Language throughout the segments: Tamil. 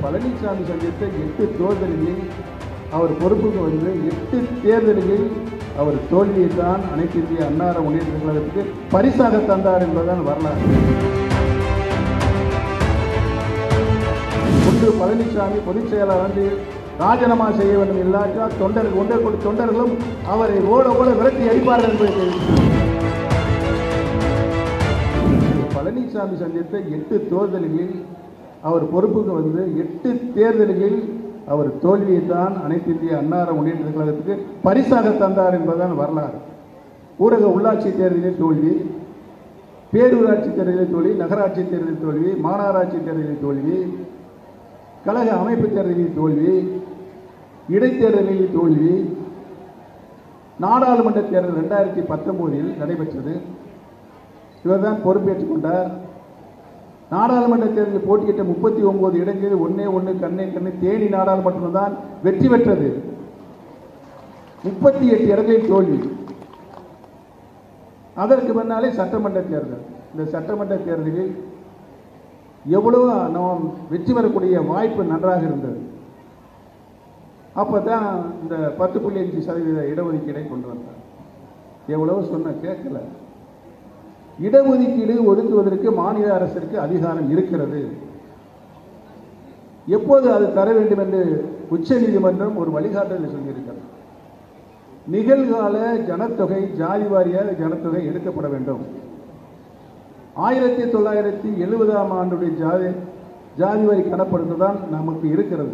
பழனிசாமி சந்தித்த 8 தேர்தல்களில் அவர் பொறுப்புக்கு வந்து 8 தேர்தல்களில் அவர் தோல்வியை தான் அனைத்து இந்திய அண்ணா முன்னேற்ற கழகத்துக்கு பரிசாக தந்தார் என்பதுதான் வரலாறு. ஒன்று பழனிசாமி பொதுச் செயலாளர் வந்து ராஜினாமா செய்ய வேண்டும், இல்லாட்டால் தொண்டர்களும் அவரை ஓட ஓட விரட்டி அடிப்பார்கள் என்பதை தெரிவித்தார். பழனிசாமி சந்தித்த 8 தேர்தல்களில் அவர் பொறுப்புக்கு வந்து 8 தேர்தல்களில் அவர் தோல்வியை தான் அனைத்து இந்திய அண்ணா முன்னேற்ற கழகத்துக்கு பரிசாக தந்தார் என்பதுதான் வரலாறு. ஊரக உள்ளாட்சி தேர்தலில் தோல்வி, பேரூராட்சி தேர்தலில் தோல்வி, நகராட்சி தேர்தலில் தோல்வி, மாநகராட்சி தேர்தலில் தோல்வி, கழக அமைப்பு தேர்தலில் தோல்வி, இடைத்தேர்தலில் தோல்வி, நாடாளுமன்ற தேர்தல் 2019 நடைபெற்றது. இவர்தான் பொறுப்பேற்றுக் கொண்டார். நாடாளுமன்ற தேர்தலில் போட்டியிட்ட 39 இடங்களில் 1 கண்ணே தேனி நாடாளுமன்றம் தான் வெற்றி பெற்றது. 38 இடங்களில் தோல்வி. அதற்கு பின்னாலே சட்டமன்ற தேர்தல். இந்த சட்டமன்ற தேர்தலில் எவ்வளவு நாம் வெற்றி பெறக்கூடிய வாய்ப்பு நன்றாக இருந்தது. அப்போ தான் இந்த 10.5% இடஒதுக்கீடை கொண்டு வந்தார். எவ்வளவு சொன்ன கேட்கல. இடஒதுக்கீடு ஒதுக்குவதற்கு மாநில அரசிற்கு அதிகாரம் இருக்கிறது. எப்போது அது தர வேண்டும் என்று உச்சநீதிமன்றம் ஒரு வழிகாட்டலில் சொல்லியிருக்கிறது. நிகழ்கால ஜனத்தொகை, ஜாதி வாரியாக ஜனத்தொகை எடுக்கப்பட வேண்டும். 1970ஆம் ஆண்டுடைய ஜாதிவாரி கணக்கெடுப்பு தான் நமக்கு இருக்கிறது.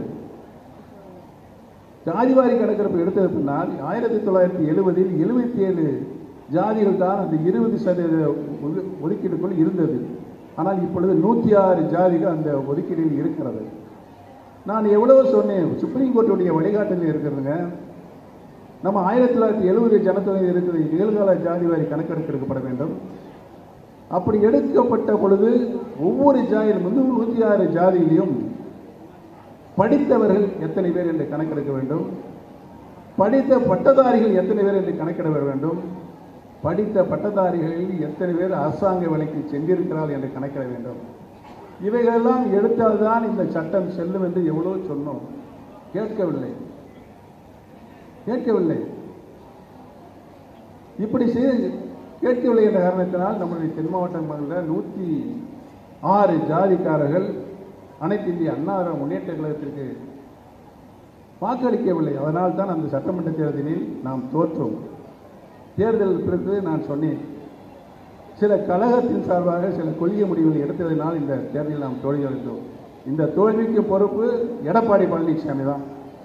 ஜாதிவாரி கணக்கெடுப்பு எடுத்தது பின்னால் 1970இல் 77 ஜாதிகள் தான் அந்த 20% ஒதுக்கீடுக்குள் இருந்தது. ஆனால் இப்பொழுது 106 ஜாதிகள் அந்த ஒதுக்கீடில் இருக்கிறது. நான் எவ்வளவு சொன்னேன், சுப்ரீம் கோர்ட்டுடைய வழிகாட்டலில் இருக்கிறதுங்க. நம்ம 1970 ஜனத்தொகை இருக்கிறது, நிகழ்கால ஜாதிவாரி கணக்கெடுக்கப்பட வேண்டும். அப்படி எடுக்கப்பட்ட பொழுது ஒவ்வொரு ஜாதியிலும் 106 ஜாதியிலையும் படித்தவர்கள் எத்தனை பேர் என்று கணக்கெடுக்க வேண்டும், படித்த பட்டதாரிகள் எத்தனை பேர் என்று கணக்கிட வேண்டும், படித்த பட்டதாரிகளில் எத்தனை பேர் அரசாங்க வேலைக்கு சென்றிருக்கிறார்கள் என்று கணக்கிட வேண்டும். இவைகளெல்லாம் எடுத்தால்தான் இந்த சட்டம் செல்லும் என்று எவ்வளவு சொன்னோம். கேட்கவில்லை. இப்படி செய்து கேட்கவில்லை என்ற காரணத்தினால் நம்முடைய தென் மாவட்டங்களில் 106 ஜாதிக்காரர்கள் அனைத்து இந்திய அண்ணா முன்னேற்ற கழகத்திற்கு வாக்களிக்கவில்லை. அதனால் தான் அந்த சட்டமன்ற தேர்தலில் நாம் தோற்றோம். தேர்தல் பிறகு நான் சொன்னேன், சில கழகத்தின் சார்பாக சில கொள்கை முடிவுகளை எடுத்ததினால் இந்த தேர்தலில் நாம் தோல்வியடைந்தோம். இந்த தோல்விக்கு பொறுப்பு எடப்பாடி பழனிசாமி தான்.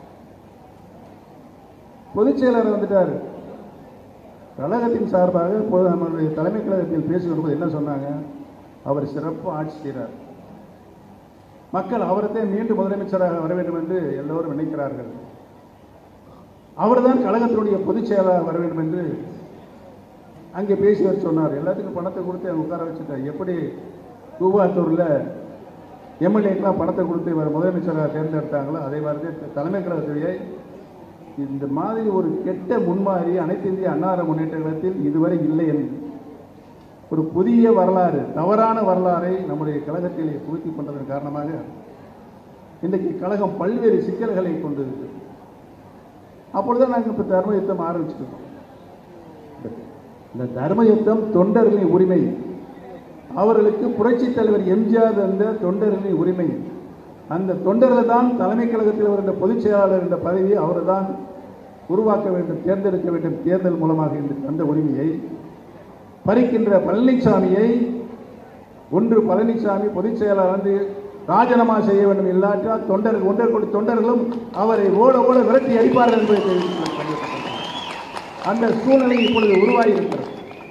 பொதுச் செயலாளர் வந்துட்டார். கழகத்தின் சார்பாக நம்முடைய தலைமை கழகத்தில் பேசும்போது என்ன சொன்னாங்க, அவர் சிறப்பு ஆட்சி செய்கிறார், மக்கள் அவர்தான் மீண்டும் முதலமைச்சராக வர வேண்டும் என்று எல்லோரும் நினைக்கிறார்கள், அவர்தான் கழகத்தினுடைய பொதுச் செயலாளர் வர வேண்டும் என்று அங்கே பேசியவர் சொன்னார். எல்லாத்துக்கும் பணத்தை கொடுத்து அவங்க உட்கார வச்சுட்டார். எப்படி கூவாத்தூரில் எம்எல்ஏக்கெலாம் பணத்தை கொடுத்து இவர் முதலமைச்சராக தேர்ந்தெடுத்தாங்களோ அதே மாதிரி தலைமை கழகத்துடைய இந்த மாதிரி ஒரு கெட்ட முன்மாதிரி அனைத்து இந்திய அண்ணா முன்னேற்ற கழகத்தில் இதுவரை இல்லை என்று ஒரு புதிய வரலாறு, தவறான வரலாறை நம்முடைய கழகத்தில் புகுத்தி கொண்டதன் காரணமாக இன்றைக்கு கழகம் பல்வேறு சிக்கல்களை கொண்டது. அப்பொழுதுதான் நாங்கள் இப்போ தர்ம யுத்தம் ஆரம்பிச்சிருக்கோம். இந்த தர்ம யுத்தம் தொண்டர்களின் உரிமை, அவர்களுக்கு புரட்சித் தலைவர் எம்ஜிஆர் தந்த தொண்டர்களின் உரிமை. அந்த தொண்டர்கள் தான் தலைமை கழகத்தில் வருகின்ற பொதுச் செயலாளர் என்ற பதவியை அவர் தான் உருவாக்க வேண்டும், தேர்ந்தெடுக்க வேண்டும். தேர்தல் மூலமாக இந்த அந்த உரிமையை பறிக்கின்ற பழனிசாமியை ஒன்று பழனிசாமி பொதுச் செயலாளர் வந்து ராஜினாமா செய்ய வேண்டும், இல்லாட்டால் தொண்டர்களும் அவரை ஓட ஓட விரட்டி அடிப்பார்கள் என்பதை தெரிவித்து அந்த சூழ்நிலை இப்பொழுது உருவாகியிருக்கிறது.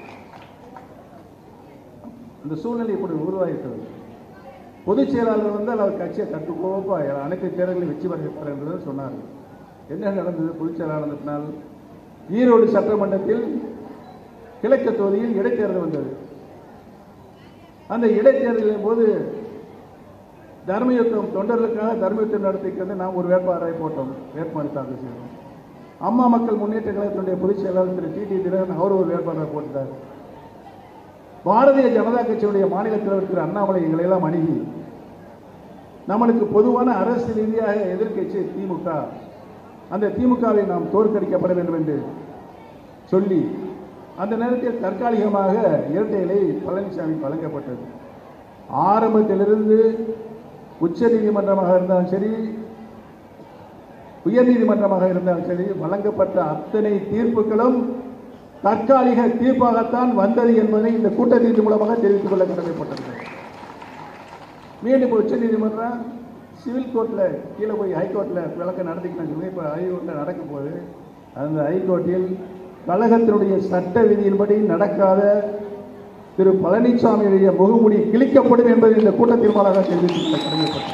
அந்த சூழ்நிலை இப்பொழுது உருவாகியிருக்கிறது. பொதுச் செயலாளர் வந்து அவர் கட்சியை கட்டுக்கோப்பாக அனைத்து தேர்தல்களையும் வெற்றி பெறுகிறார் என்று சொன்னார். என்ன நடந்தது? பொதுச் செயலாளர் ஈரோடு சட்டமன்றத்தில் கிழக்கு தொகுதியில் இடைத்தேர்தல் வந்தது. அந்த இடைத்தேர்தலின் போது தர்மயுத்தம் தொண்டர்களுக்காக தர்மயுத்தம் நடத்திக்கிறது நாம் ஒரு வேட்பாளரை போட்டோம், வேட்பாளர் தாக்கல் செய்தோம். அம்மா மக்கள் முன்னேற்ற கழகத்தினுடைய பொதுச் செயலாளர் திரு டி தினகரன் அவர் ஒரு வேட்பாளர் போட்டார். பாரதிய ஜனதா கட்சியுடைய மாநில தலைவர் திரு அண்ணாமலை எங்களை எல்லாம் அணுகி நம்மளுக்கு பொதுவான அரசு ரீதியாக எதிர்க்கட்சி திமுக, அந்த திமுகவை நாம் தோற்கடிக்கப்பட வேண்டும் என்று சொல்லி அந்த நேரத்தில் தற்காலிகமாக இரட்டை இலை பழனிசாமி வழங்கப்பட்டது. ஆரம்பத்திலிருந்து உச்ச நீதிமன்றமாக இருந்தாலும் சரி, உயர் நீதிமன்றமாக இருந்தாலும் சரி, வழங்கப்பட்ட அத்தனை தீர்ப்புகளும் தற்காலிக தீர்ப்பாகத்தான் வந்தது என்பதை இந்த கூட்டத்தின் மூலமாக தெரிவித்துக் கொள்ள கடமைப்பட்டது. மீண்டும் உச்ச நீதிமன்றம் சிவில் கோர்ட்டில் கீழே போய் ஹைகோர்ட்டில் விளக்கம் நடத்திக்கணும். இப்போ ஹைகோர்ட்டில் நடக்கும் போது அந்த ஹைகோர்ட்டில் கழகத்தினுடைய சட்ட விதியின்படி நடக்காத திரு பழனிசாமியுடைய முகமூடி கிழிக்கப்படும் என்பதை இந்த கூட்டத்தின் மூலமாக தெரிவித்துக் கொள்ள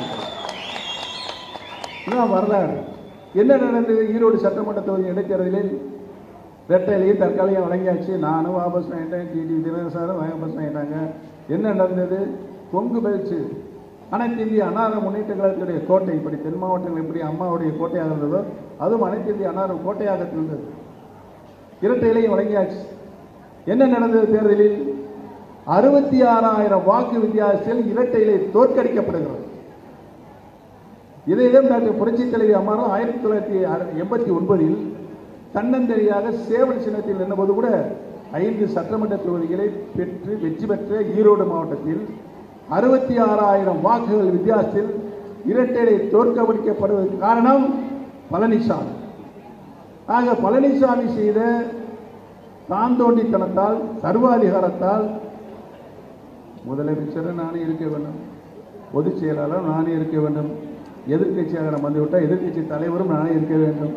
கடமைப்பட்டிருக்கிறது. வரலாறு என்ன நடந்தது? ஈரோடு சட்டமன்ற தொகுதி இடைத்தேர்தலில் இரட்டையிலேயே தற்காலிகம் வழங்கியாச்சு. நானும் வாபஸ் வாங்கிட்டேன், டிடி தினகரன் சாரும் வாபஸ் வாங்கிட்டாங்க. என்ன நடந்தது? கொங்கு பயிற்சி அனைத்து இந்திய அண்ணா முன்னேற்ற கழகத்துடைய கோட்டை, இப்படி தென் மாவட்டங்கள் எப்படி அம்மாவுடைய கோட்டையாக இருந்ததோ அதுவும் அனைத்து இந்திய அண்ணா கோட்டையாக இருந்தது. இரட்டையிலையும் வழங்கியாச்சு. என்ன நடந்தது? தேர்தலில் 66,000 வாக்கு வித்தியாசத்தில் இரட்டையிலை தோற்கடிக்கப்படுகிறது. இதையும் டாக்டர் புரட்சித் தலைவி அம்மாவும் 1989 தன்னந்தனியாக சேவல் சின்னத்தில் நின்றபோது கூட 5 சட்டமன்ற தொகுதிகளை பெற்று வெற்றி பெற்ற ஈரோடு மாவட்டத்தில் 66,000 வாக்குகள் வித்தியாசத்தில் இரட்டையிலை தோற்கடிக்கப்படுவதற்கு காரணம் பழனிசாமி. ஆக பழனிசாமி செய்த தாந்தோண்டித்தனத்தால், சர்வாதிகாரத்தால் முதலமைச்சரும் நானே இருக்க வேண்டும், பொதுச் செயலாளரும் நானே இருக்க வேண்டும், எதிர்கட்சியாக நம்ம வந்துவிட்டால் எதிர்கட்சி தலைவரும் நானே இருக்க வேண்டும்.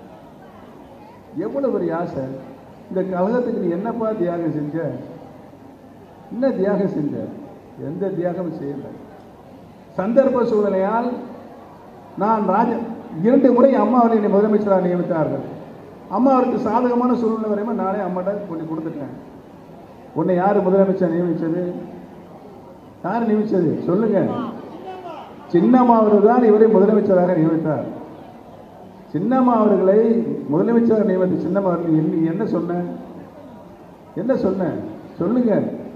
எவ்வளவு பெரிய ஆசை! இந்த கழகத்துக்கு நீ என்னப்பா தியாகம் செஞ்ச? என்ன தியாகம் செஞ்ச? எந்த தியாகமும் செய்யலை. சந்தர்ப்ப சூழ்நிலையால் நான் 2 முறை அம்மா அவர்களை முதலமைச்சராக நியமித்தார்கள். அம்மா அவருக்கு சாதகமான சூழ்நிலை வரையுமே நானே அம்மாட்ட கொண்டு கொடுத்துட்டேன். உன்னை யார் முதலமைச்சர் நியமித்தது? யார் நியமித்தது சொல்லுங்க. சின்னம்மா அவர்கள் தான் இவரை முதலமைச்சராக நியமித்தார். சின்னம்மா அவர்களை முதலமைச்சராக நியமித்த சின்னம்மா அவர்கள் என்ன சொன்ன? என்ன சொன்ன சொல்லுங்க.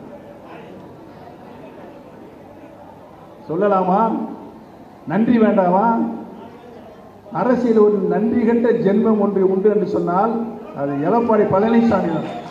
சொல்லலாமா? நன்றி வேண்டாமா? அரசியல் ஒரு நன்றி கண்ட ஜென்மம் ஒன்று உண்டு என்று சொன்னால் அது எடப்பாடி பழனிசாமி தான்.